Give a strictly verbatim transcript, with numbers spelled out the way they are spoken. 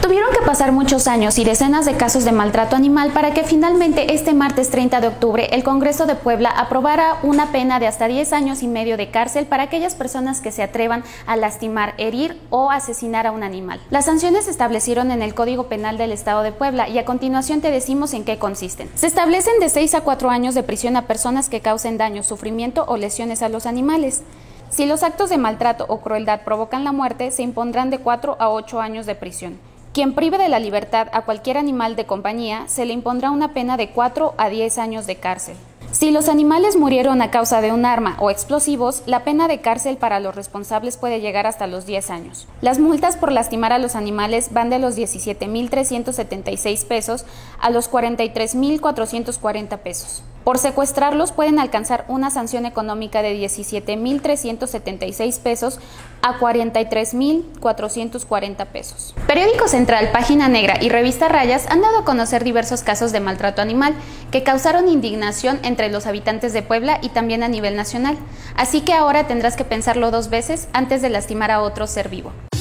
Tuvieron que pasar muchos años y decenas de casos de maltrato animal para que finalmente este martes treinta de octubre el Congreso de Puebla aprobara una pena de hasta diez años y medio de cárcel para aquellas personas que se atrevan a lastimar, herir o asesinar a un animal. Las sanciones se establecieron en el Código Penal del Estado de Puebla y a continuación te decimos en qué consisten. Se establecen de seis a cuatro años de prisión a personas que causen daño, sufrimiento o lesiones a los animales. Si los actos de maltrato o crueldad provocan la muerte, se impondrán de cuatro a ocho años de prisión. Quien prive de la libertad a cualquier animal de compañía, se le impondrá una pena de cuatro a diez años de cárcel. Si los animales murieron a causa de un arma o explosivos, la pena de cárcel para los responsables puede llegar hasta los diez años. Las multas por lastimar a los animales van de los diecisiete mil trescientos setenta y seis pesos a los cuarenta y tres mil cuatrocientos cuarenta pesos. Por secuestrarlos pueden alcanzar una sanción económica de diecisiete mil trescientos setenta y seis pesos a cuarenta y tres mil cuatrocientos cuarenta pesos. Periódico Central, Página Negra y Revista Rayas han dado a conocer diversos casos de maltrato animal que causaron indignación entre los habitantes de Puebla y también a nivel nacional. Así que ahora tendrás que pensarlo dos veces antes de lastimar a otro ser vivo.